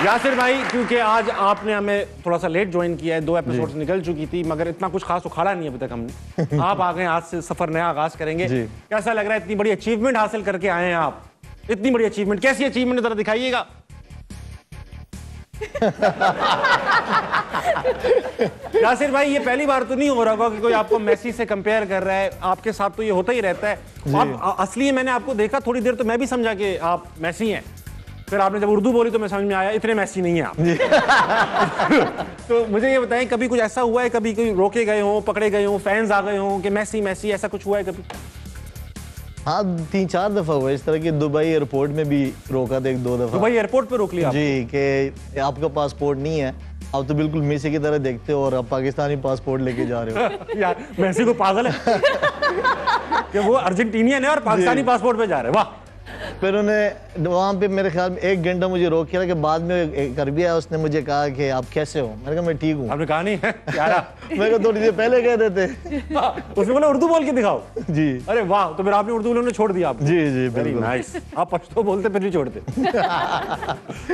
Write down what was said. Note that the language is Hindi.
यासिर भाई, क्योंकि आज आपने हमें थोड़ा सा लेट ज्वाइन किया है, 2 एपिसोड्स निकल चुकी थी, मगर इतना कुछ खास उखाड़ा नहीं है अभी तक हमने। आप आ गए, आज से सफर नया आगाज करेंगे। कैसा लग रहा है? इतनी बड़ी अचीवमेंट हासिल करके आए हैं आप। इतनी बड़ी अचीवमेंट, कैसी अचीवमेंट जरा दिखाइएगा। यासिर भाई, ये पहली बार तो नहीं हो रहा होगा कि कोई आपको मेसी से कंपेयर कर रहा है। आपके साथ तो ये होता ही रहता है। आप असली मैंने आपको देखा थोड़ी देर तो मैं भी समझा कि आप मेसी हैं, फिर आपने जब उर्दू बोली तो मैं समझ में आया इतने मेसी नहीं है आप। तो मुझे ये बताएं, कभी कुछ ऐसा हुआ है, कभी कोई रोके गए हो, पकड़े गए हो, फैंस आ गए हो कि मेसी मेसी, ऐसा कुछ हुआ है कभी? हाँ, 3-4 दफा हुआ इस तरह की। दुबई एयरपोर्ट में भी रोका था 1-2 दफा। दुबई एयरपोर्ट पे रोक लिया जी, कि आपका पासपोर्ट नहीं है, आप तो बिल्कुल मेसी की तरह देखते हो और आप पाकिस्तानी पासपोर्ट लेके जा रहे हो। यार मेसी को पागल है कि वो अर्जेंटीनियन है और पाकिस्तानी पासपोर्ट पे जा रहे हैं। वाह। फिर उन्हें वहाँ पे मेरे ख्याल में 1 घंटा मुझे रोक किया कि बाद में एक कर भी आया, उसने मुझे कहा कि आप कैसे हो। मैंने कहा मैं ठीक हूँ। आपने कहा नहीं है यारा? मैं कहा थोड़ी देर पहले कह देते। उसने बोला उर्दू बोल के दिखाओ। जी। अरे वाह, तो फिर आपने उर्दू बोलने छोड़ दिया आप? जी जी बिल्कुल। नाइस। आप पश्तो बोलते फिर भी छोड़ते।